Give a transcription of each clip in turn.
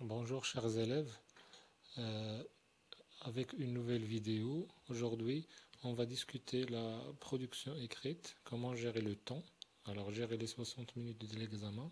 Bonjour chers élèves. Euh, Avec une nouvelle vidéo. Aujourd'hui, on va discuter la production écrite, comment gérer le temps. Alors gérer les 60 minutes de l'examen.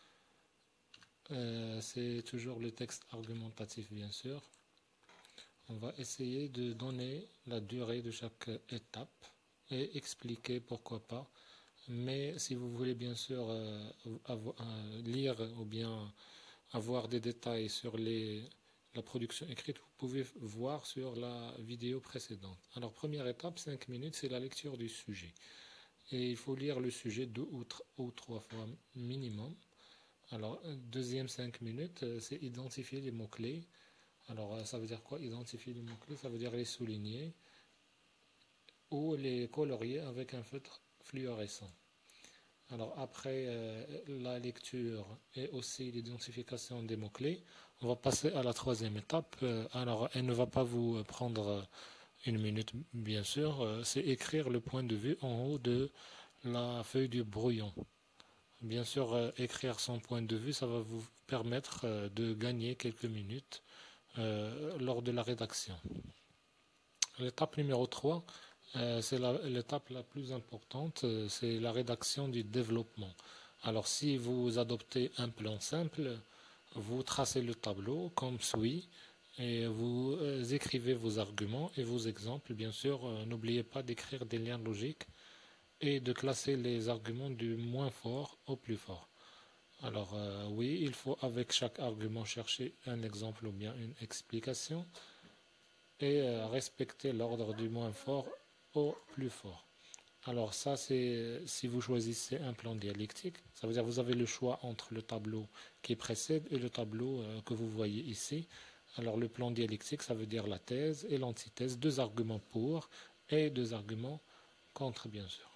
C'est toujours le texte argumentatif bien sûr. On va essayer de donner la durée de chaque étape et expliquer pourquoi pas. Mais si vous voulez bien sûr lire ou bien avoir des détails sur la production écrite, vous pouvez voir sur la vidéo précédente. Alors, première étape, 5 minutes, c'est la lecture du sujet. Et il faut lire le sujet 2 ou 3 fois minimum. Alors, deuxième 5 minutes, c'est identifier les mots-clés. Alors, ça veut dire quoi, identifier les mots-clés? Ça veut dire les souligner ou les colorier avec un feutre fluorescent. Alors après la lecture et aussi l'identification des mots-clés, on va passer à la troisième étape. Alors elle ne va pas vous prendre une minute bien sûr, c'est écrire le point de vue en haut de la feuille du brouillon. Bien sûr, écrire son point de vue, ça va vous permettre de gagner quelques minutes lors de la rédaction. L'étape numéro 3, c'est l'étape la plus importante, c'est la rédaction du développement. Alors si vous adoptez un plan simple, vous tracez le tableau comme suit et vous écrivez vos arguments et vos exemples. Bien sûr, n'oubliez pas d'écrire des liens logiques et de classer les arguments du moins fort au plus fort. Alors oui, il faut avec chaque argument chercher un exemple ou bien une explication et respecter l'ordre du moins fort au plus fort. Alors ça, c'est si vous choisissez un plan dialectique, ça veut dire que vous avez le choix entre le tableau qui précède et le tableau que vous voyez ici. Alors le plan dialectique, ça veut dire la thèse et l'antithèse, 2 arguments pour et 2 arguments contre, bien sûr.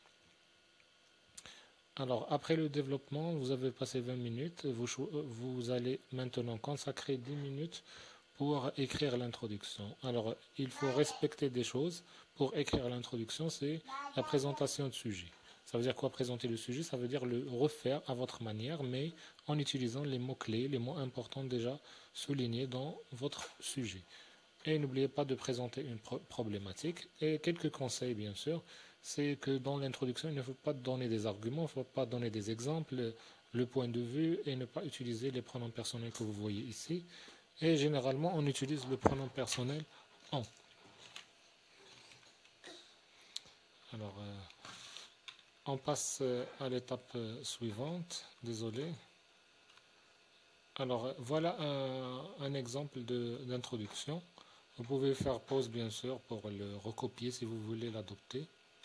Alors après le développement, vous avez passé 20 minutes, vous allez maintenant consacrer 10 minutes pour écrire l'introduction. Alors, il faut respecter des choses. Pour écrire l'introduction, c'est la présentation de sujet. Ça veut dire quoi présenter le sujet? Ça veut dire le refaire à votre manière, mais en utilisant les mots-clés, les mots importants déjà soulignés dans votre sujet. Et n'oubliez pas de présenter une problématique. Et quelques conseils, bien sûr, c'est que dans l'introduction, il ne faut pas donner des arguments, il ne faut pas donner des exemples, le point de vue, et ne pas utiliser les pronoms personnels que vous voyez ici. Et généralement, on utilise le pronom personnel on. Alors, on passe à l'étape suivante. Désolé. Alors, voilà un exemple d'introduction. Vous pouvez faire pause, bien sûr, pour le recopier si vous voulez l'adopter.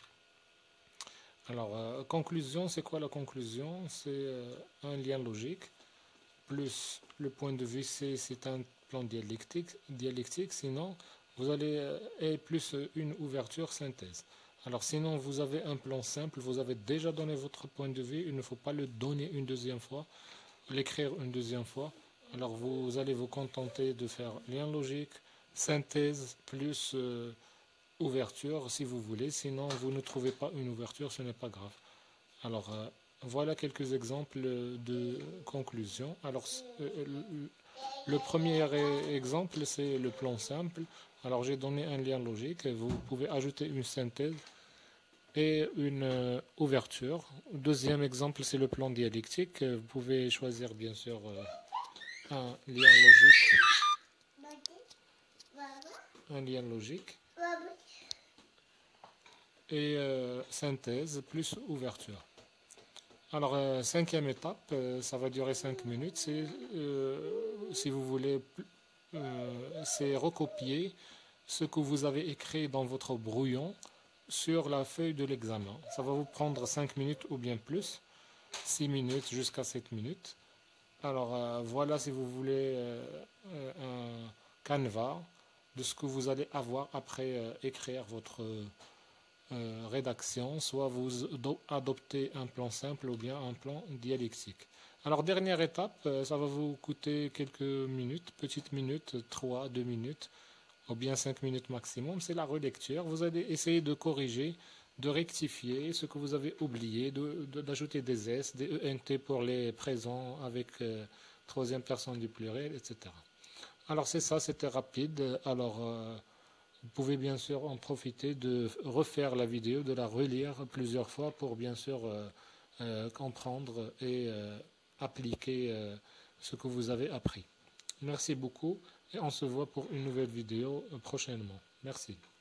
Alors, conclusion, c'est quoi la conclusion? C'est un lien logique plus le point de vue C, c'est un plan dialectique, sinon vous allez et plus une ouverture synthèse. Alors sinon vous avez un plan simple, vous avez déjà donné votre point de vue, il ne faut pas le donner une deuxième fois, l'écrire une deuxième fois. Alors vous allez vous contenter de faire lien logique, synthèse plus ouverture si vous voulez, sinon vous ne trouvez pas une ouverture, ce n'est pas grave. Alors voilà quelques exemples de conclusion. Alors, le premier exemple, c'est le plan simple. Alors, j'ai donné un lien logique. Vous pouvez ajouter une synthèse et une ouverture. Deuxième exemple, c'est le plan dialectique. Vous pouvez choisir, bien sûr, un lien logique. Un lien logique. Et synthèse plus ouverture. Alors, cinquième étape, ça va durer 5 minutes. C'est, si vous voulez, c'est recopier ce que vous avez écrit dans votre brouillon sur la feuille de l'examen. Ça va vous prendre 5 minutes ou bien plus, 6 minutes jusqu'à 7 minutes. Alors, voilà si vous voulez un canevas de ce que vous allez avoir après écrire votre rédaction, soit vous adoptez un plan simple ou bien un plan dialectique. Alors dernière étape, ça va vous coûter quelques minutes, petites minutes, 3, 2 minutes ou bien 5 minutes maximum, c'est la relecture. Vous allez essayer de corriger, de rectifier ce que vous avez oublié, d'ajouter des S, des ENT pour les présents avec troisième personne du pluriel, etc. Alors c'est ça, c'était rapide. Alors vous pouvez bien sûr en profiter de refaire la vidéo, de la relire plusieurs fois pour bien sûr comprendre et appliquer ce que vous avez appris. Merci beaucoup et on se voit pour une nouvelle vidéo prochainement. Merci.